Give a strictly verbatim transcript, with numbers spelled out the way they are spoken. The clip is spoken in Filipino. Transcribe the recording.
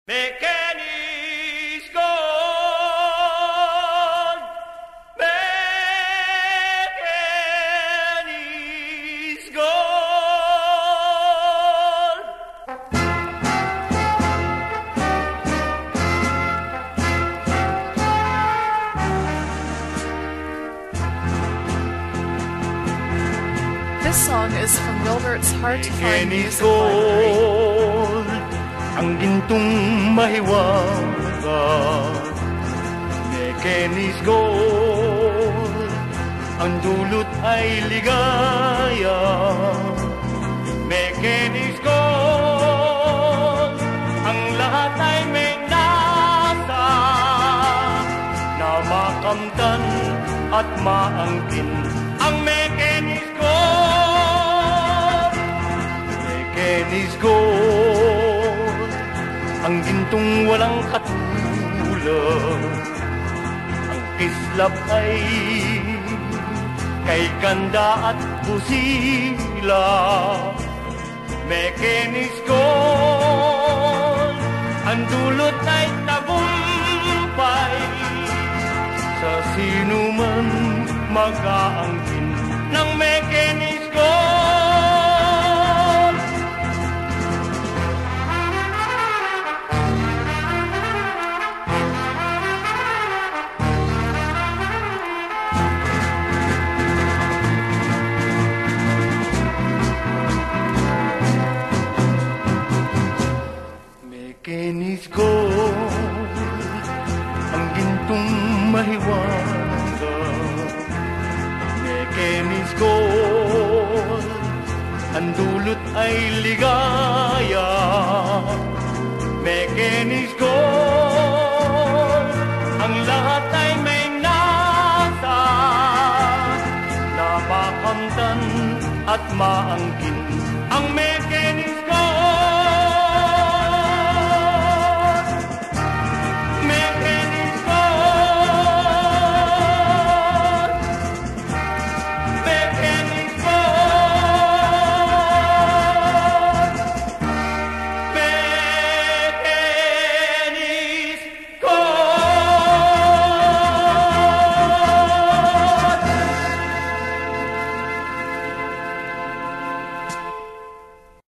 MEKENI'S gold, MEKENI'S gold. This song is from Wilbert's Hard to Find MEKENI'S Music Library. gold, ang gintong mahiwaga. MEKENI'S gold, ang dulot ay ligaya. MEKENI'S gold, ang lahat ay may nasa, na makamtan at maangkin. Ang MEKENI'S gold, MEKENI'S gold, ang gintong walang katulad. Ang kislap ay kay ganda at busila. MEKENI'S gold, ang dulot ay tagumpay sa sino man mag-aangkin ng MEKENI'S gold. MEKENI'S gold, ang gintong mahiwaga. MEKENI'S gold, ang dulot ay ligaya. MEKENI'S gold, ang lahat ay may nasa, na makamtan at maangkin. Ang